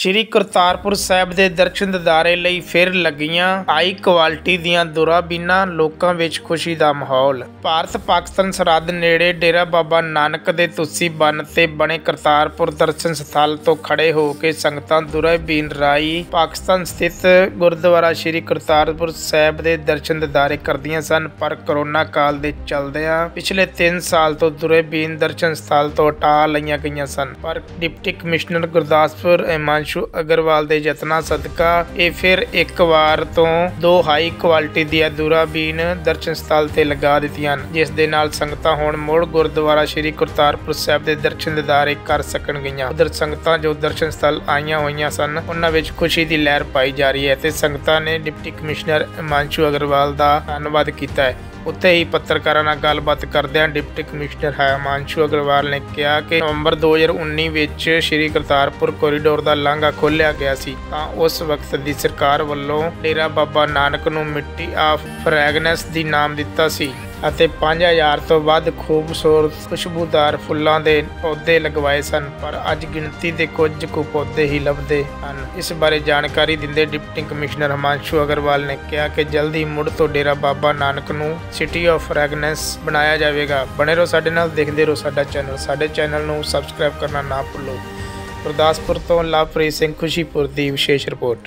ਸ਼੍ਰੀ ਕਰਤਾਰਪੁਰ ਸਾਹਿਬ ਦੇ ਦਰਸ਼ਨ ਦਿਦਾਰੇ ਲਈ ਫਿਰ ਲੱਗੀਆਂ ਹਾਈ ਕੁਆਲਿਟੀ ਦੀਆਂ ਦੁਰਾਬੀਨਾਂ। ਲੋਕਾਂ ਵਿੱਚ ਖੁਸ਼ੀ ਦਾ ਮਾਹੌਲ। ਭਾਰਤ ਪਾਕਿਸਤਾਨ ਸਰਹੱਦ ਨੇੜੇ ਡੇਰਾ ਬਾਬਾ ਨਾਨਕ ਦੇ ਤੁਸੀਂ ਬੰਨ੍ਹ ਤੇ ਬਣੇ ਕਰਤਾਰਪੁਰ ਦਰਸ਼ਨ ਸਥਲ ਤੋਂ ਖੜੇ ਹੋ ਕੇ ਸੰਗਤਾਂ ਦੁਰਾਬੀਨ ਰਾਹੀਂ ਪਾਕਿਸਤਾਨ ਸਥਿਤ ਗੁਰਦੁਆਰਾ ਸ਼੍ਰੀ ਕਰਤਾਰਪੁਰ ਸਾਹਿਬ ਦੇ ਦਰਸ਼ਨ ਦਿਦਾਰੇ ਕਰਦੀਆਂ ਸਨ। ਪਰ ਕਰੋਨਾ ਕਾਲ ਦੇ ਚਲਦਿਆਂ ਪਿਛਲੇ 3 ਸਾਲ ਤੋਂ ਦੁਰਾਬੀਨ ਦਰਸ਼ਨ ਸਥਲ ਤੋਂ ਹਟਾ ਲਈਆਂ ਗਈਆਂ ਸਨ। ਪਰ ਡਿਪਟੀ ਕਮਿਸ਼ਨਰ ਗੁਰਦਾਸਪੁਰ ਹਿਮਾਂਸ਼ੂ ਅਗਰਵਾਲ ਦੇ ਯਤਨਾਂ ਸਦਕਾ ਇਹ ਫਿਰ ਇੱਕ ਵਾਰ ਤੋਂ 2 ਹਾਈ ਕੁਆਲਿਟੀ ਦੀਆਂ ਦੁਰਾਬੀਨ ਦਰਸ਼ਨ ਸਥਲ ਤੇ ਲਗਾ ਦਿੱਤੀਆਂ ਹਨ, ਜਿਸ ਦੇ ਨਾਲ ਸੰਗਤਾਂ ਹੁਣ ਮੁੜ ਗੁਰਦੁਆਰਾ ਸ਼੍ਰੀ ਕਰਤਾਰਪੁਰ ਸਾਹਿਬ ਦੇ ਦਰਸ਼ਨ ਦਿਦਾਰੇ ਕਰ ਸਕਣਗੀਆਂ। ਉਧਰ ਸੰਗਤਾਂ ਜੋ ਦਰਸ਼ਨ ਸਥਲ ਆਈਆਂ ਹੋਈਆਂ ਸਨ, ਉਹਨਾਂ ਵਿੱਚ ਖੁਸ਼ੀ ਦੀ ਲਹਿਰ ਪਾਈ ਜਾ ਰਹੀ ਹੈ ਤੇ ਸੰਗਤਾਂ ਨੇ ਡਿਪਟੀ ਕਮਿਸ਼ਨਰ ਹਿਮਾਂਸ਼ੂ ਅਗਰਵਾਲ ਦਾ ਧੰਨਵਾਦ ਕੀਤਾ ਹੈ। ਉੱਥੇ ਹੀ ਪੱਤਰਕਾਰਾਂ ਨਾਲ ਗੱਲਬਾਤ ਕਰਦਿਆਂ ਡਿਪਟੀ ਕਮਿਸ਼ਨਰ ਹਿਮਾਂਸ਼ੂ ਅਗਰਵਾਲ ਨੇ ਕਿਹਾ ਕਿ ਨਵੰਬਰ 2019 ਵਿੱਚ ਸ਼੍ਰੀ ਕਰਤਾਰਪੁਰ ਕੋਰੀਡੋਰ ਦਾ ਲਾਂਘਾ ਖੋਲ੍ਹਿਆ ਗਿਆ ਸੀ ਤਾਂ ਉਸ ਵਕਤ ਦੀ ਸਰਕਾਰ ਵੱਲੋਂ ਡੇਰਾ ਬਾਬਾ ਨਾਨਕ ਨੂੰ ਮਿੱਟੀ ਆਫ ਫ੍ਰੈਗਨੈਂਸ ਦੀ ਨਾਮ ਦਿੱਤਾ ਸੀ ਅਤੇ 5000 ਤੋਂ ਵੱਧ ਖੂਬਸੂਰਤ ਖੁਸ਼ਬੂਦਾਰ ਫੁੱਲਾਂ ਦੇ ਪੌਦੇ ਲਗਵਾਏ ਸਨ, ਪਰ ਅੱਜ ਗਿਣਤੀ ਦੇ ਕੁਝ ਕੁ ਪੌਦੇ ਹੀ ਲੱਭਦੇ ਹਨ। ਇਸ ਬਾਰੇ ਜਾਣਕਾਰੀ ਦਿੰਦੇ ਡਿਪਟੀ ਕਮਿਸ਼ਨਰ ਹਿਮਾਂਸ਼ੂ ਅਗਰਵਾਲ ਨੇ ਕਿਹਾ ਕਿ ਜਲਦੀ ਮੁੜ ਤੋਂ ਡੇਰਾ ਬਾਬਾ ਨਾਨਕ ਨੂੰ ਸਿਟੀ ਆਫ ਫ੍ਰੈਗਨੈਂਸ ਬਣਾਇਆ ਜਾਵੇਗਾ। ਬਣੇ ਰਹੋ ਸਾਡੇ ਨਾਲ, ਦੇਖਦੇ ਰਹੋ ਸਾਡਾ ਚੈਨਲ। ਸਾਡੇ ਚੈਨਲ ਨੂੰ ਸਬਸਕ੍ਰਾਈਬ ਕਰਨਾ ਨਾ ਭੁੱਲੋ। ਗੁਰਦਾਸਪੁਰ ਤੋਂ ਲਵਪ੍ਰੀਤ ਸਿੰਘ ਖੁਸ਼ੀਪੁਰ ਦੀ ਵਿਸ਼ੇਸ਼ ਰਿਪੋਰਟ।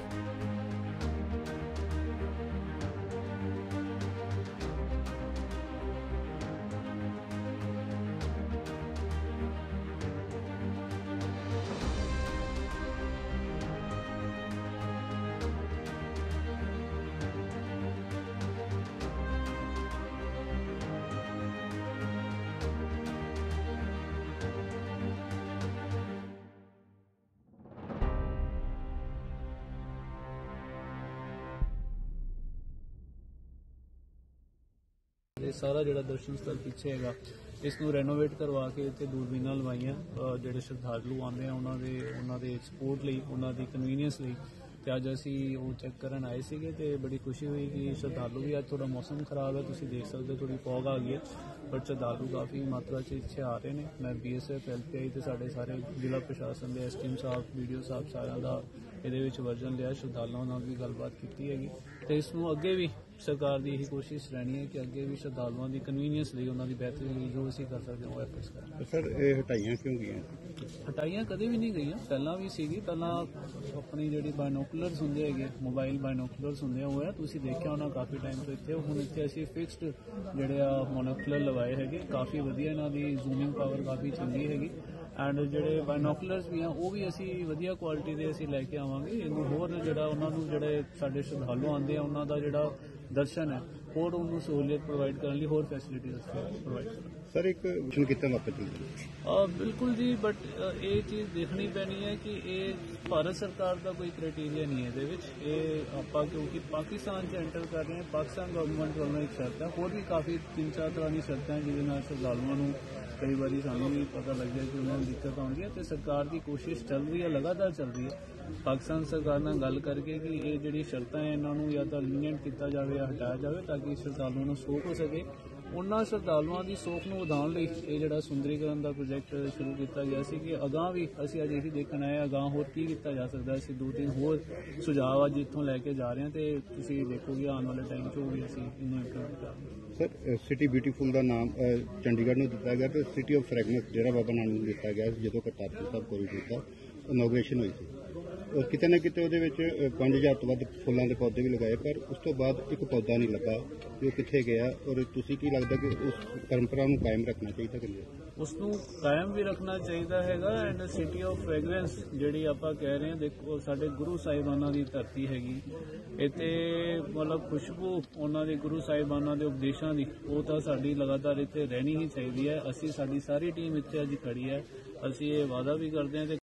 सारा जो दर्शन स्थल पीछे है इसनू रेनोवेट करवा के इतने दूरबीना लवाइया जोड़े श्रद्धालु आते हैं उन्होंने सपोर्ट ली, उन्होंने कन्वीनियंस ली। तो अज असी वो चैक करन आए थे तो बड़ी खुशी हुई कि श्रद्धालु भी अज थोड़ा मौसम खराब है, तुम देख सकते हो थोड़ी फॉग आ गई है, बट श्रद्धालु काफ़ी मात्रा इतने आ रहे हैं। मैं BSF LPI तो सारे जिला प्रशासन के SDM साहब BDO साहब सारा का ये वर्जन लिया, श्रद्धालुओं नाल भी गलबात की हैगी। तो इसनू अगे भी सरकार की यही कोशिश रहनी है कि अगे भी श्रद्धालुओं की कन्वीनियंस लिए उन्होंने बेहतरी लिए जो असी कर सकते हैं वो एफर्ट्स करें। सर ये हटाइयां क्यों गई? हटाइयां कदे भी नहीं गई, पहला भी सी, पहला अपनी जी बायनोकुलर्स होंगे है, मोबाइल बायनोकुलर्स होंगे वो है, तुम देखा होना काफ़ी टाइम तो इतने हूँ इतने असी फिक्सड जोड़े मोनोकुलर लवाए है, काफ़ी वधिया इन्हों की जूमिंग पावर काफ़ी चंगी हैगी। एंड जोड़े बायनोकुलर्स भी हैं वो भी असी वधिया क्वालिटी के असी लैके आवांगे। इनू होर जोड़ा उन्होंने जोड़े साडे श्रद्धालु आते हैं उन्हों का जोड़ा दर्शन है होर उन्होंने सहूलियत प्रोवाइड करने लिए होर फैसिलिटीज प्रोवाइड करें। सर एक कितना वापस बिल्कुल जी, बट ये चीज़ देखनी पैनी है कि ये भारत सरकार का कोई क्राइटेरिया नहीं है ये आप क्योंकि पाकिस्तान से एंटर कर रहे हैं, पाकिस्तान गवर्नमेंट वालों एक शर्त है, होर भी काफ़ी 3-4 तरह की शर्तें जिन्हें श्रद्धालुओं कई बार सानू भी पता लग जाए कि उन्होंने दिक्कत आती है। तो सरकार की कोशिश चल रही है, लगातार चल रही है पाकिस्तान सरकार नाल गल करके कि ये जिहड़ी शर्तां है इन्हों या तो लीनियंट किया जाए या हटाया जाए ताकि श्रद्धालुओं को सोख हो सके। उन्होंने श्रद्धालुओं की सोख को वधाउण लई ये जिहड़ा सुंदरीकरण का प्रोजैक्ट शुरू किया गया सी कि अगां भी असीं अज यही देखण आए अगां होर की किया जा सकता है। असीं 2-3 होर सुझाव अज इत्थों लैके जा रहे हैं तो तुसीं देखोगे आने वाले टाइम च भी असीं इन्हूं इंप्लीमेंट करांगे। सर सिटी ब्यूटीफुल का नाम चंडीगढ़ में दिता गया तो city of fragrance Dera Baba Nanak को दिता गया जो करतारपुर साहब कोरीडोर का इनोग्रेशन हुई थी। किते ना किते उहदे विच 5000 तो वध फुल्लां दे पौधे भी लगाए, पर उस तो बाद एक पौधा नहीं लगा, जो कित्थे गया? और तुसीं की लगदा कि उस परंपरा को कायम रखना चाहिए कि नहीं? उसनू कायम भी रखना चाहिए हैगा। एंड सिटी ऑफ फ्रैगरेंस जिहड़ी आपां कह रहे हैं, देखो साडे गुरु साहिबाना की धरती हैगी, इत्थे मतलब खुशबू उन्हां दे गुरु साहिबाना दे उपदेशां दी वो तां साडी लगातार इत्थे रहनी ही चाहिए है। असीं साडी सारी टीम इत्थे अज खड़ी है, असीं ये वादा भी करते हैं।